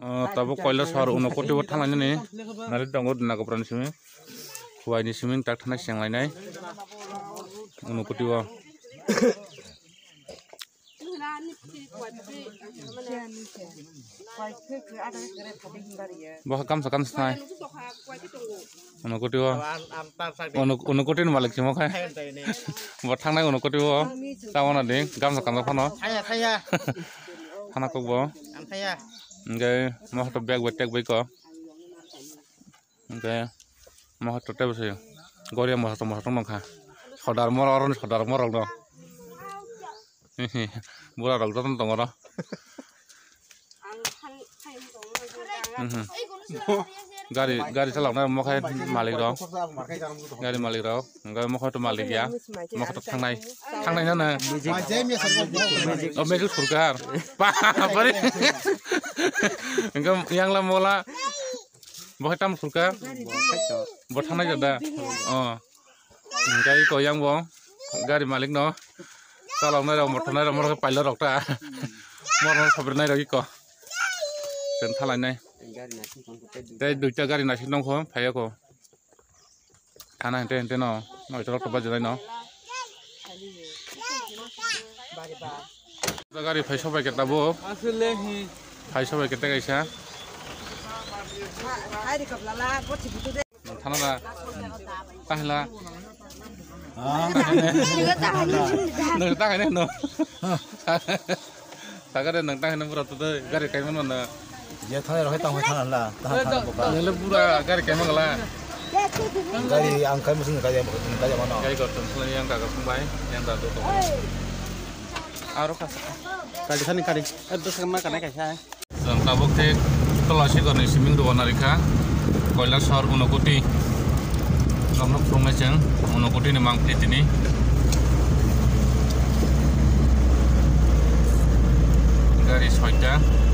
tabo koila sor uno koti bo thanglai ni nari tongo nagapran simi huai ni simi tak thana senglai nai uno koti bo bah kam sanai uno koti bo uno koti ni malik simo khai bo thangnai uno koti bo tawona ding kam sakam phano thana ko bo Enggak, mau to bag betek baik kok. Enggak, mau to tebus ya. Goria mau to nongka. Saudara moral dong. Bola dong tuh tongoro. Gari celoknya mau kayak malik dong. Gari malik dong. Enggak mau to malik ya. Mau to tangnai mana? Oh magic surgar. Apa nih? Enggak yang lah mola. Mau hitam surgar. Buat tangnai jada. Oh. Enggak itu yang bong. Gari malik no. Celoknya dong. Motornya dong. Mau pilot dong ta. Mau sabernai dong iko. Sentalai nai. Đây được cho gari này xin đông không phải không? Thằng này trên nó nói cho nó bao giờ đây nó. Gari phải số bài kết tabo. Phải số bài kết cái sao? Thằng nó là tay là. Nửa tay này nó. Ta cái nửa tay nó vừa tới gari cái nó là. Ya thane rohe tang thane la tahan boka nele pura gari kemang la gari angkai musim kaya mana gari gorton selain yang kakak sumbai yang tak tutup aro kas kari itu sama kana kaisa sang tabuk te tolasi gorni siming do narika koilar sor unokuti nomnok sungai jeng unokuti ni mang tini gari soita